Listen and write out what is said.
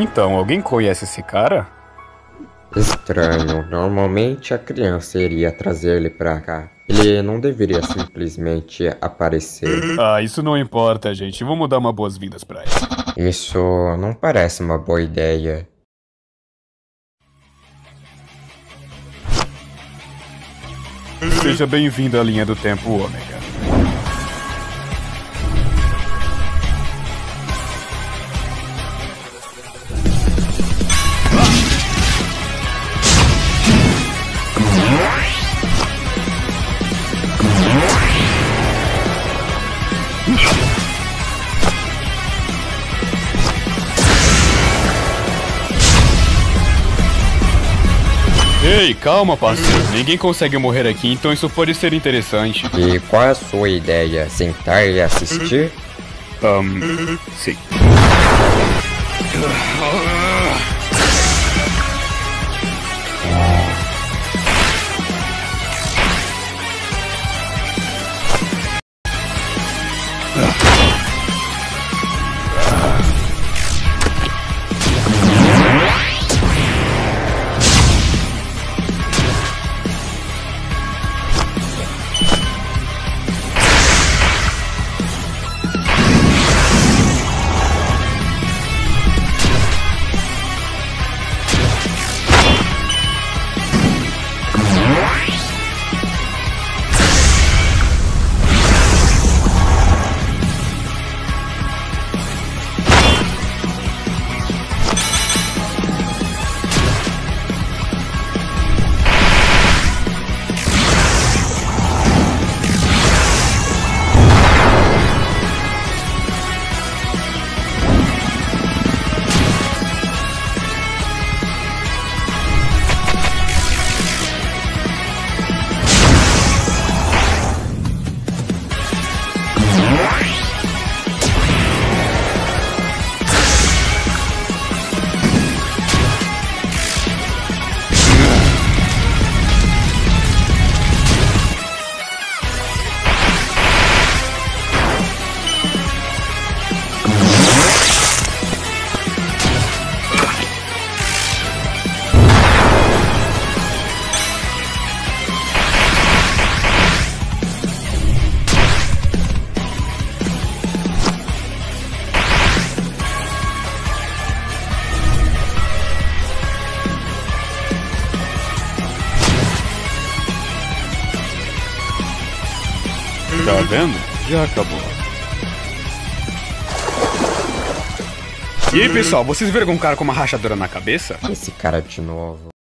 Então, alguém conhece esse cara? Estranho. Normalmente a criança iria trazer ele pra cá. Ele não deveria simplesmente aparecer. Ah, isso não importa, gente. Vamos dar uma boas-vindas pra ele. Isso não parece uma boa ideia. Seja bem-vindo à linha do tempo Ômega. Ei, calma, parceiro. Ninguém consegue morrer aqui, então isso pode ser interessante. E qual é a sua ideia? Sentar e assistir? Sim. Tá vendo? Já acabou. E aí, pessoal, vocês viram um cara com uma rachadura na cabeça? Esse cara de novo.